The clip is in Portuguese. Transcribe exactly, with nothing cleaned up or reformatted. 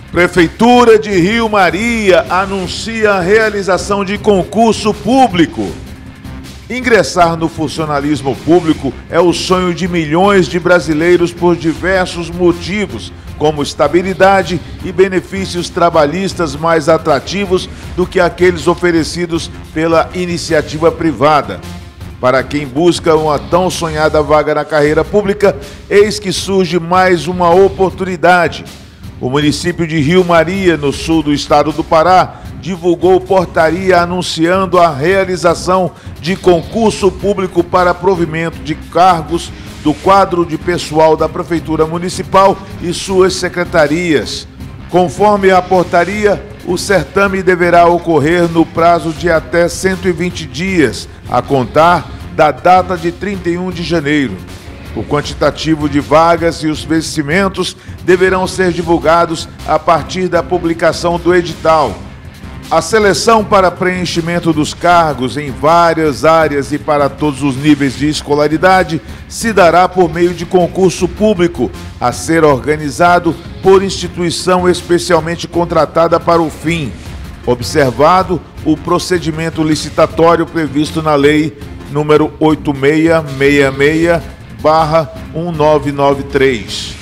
Prefeitura de Rio Maria anuncia a realização de concurso público. Ingressar no funcionalismo público é o sonho de milhões de brasileiros por diversos motivos, como estabilidade e benefícios trabalhistas mais atrativos do que aqueles oferecidos pela iniciativa privada. Para quem busca uma tão sonhada vaga na carreira pública, eis que surge mais uma oportunidade. O município de Rio Maria, no sul do estado do Pará, divulgou portaria anunciando a realização de concurso público para provimento de cargos do quadro de pessoal da Prefeitura Municipal e suas secretarias. Conforme a portaria, o certame deverá ocorrer no prazo de até cento e vinte dias, a contar da data de trinta e um de janeiro. O quantitativo de vagas e os vencimentos deverão ser divulgados a partir da publicação do edital. A seleção para preenchimento dos cargos em várias áreas e para todos os níveis de escolaridade se dará por meio de concurso público, a ser organizado por instituição especialmente contratada para o fim, observado o procedimento licitatório previsto na Lei número oito seis seis seis barra mil novecentos e noventa e três.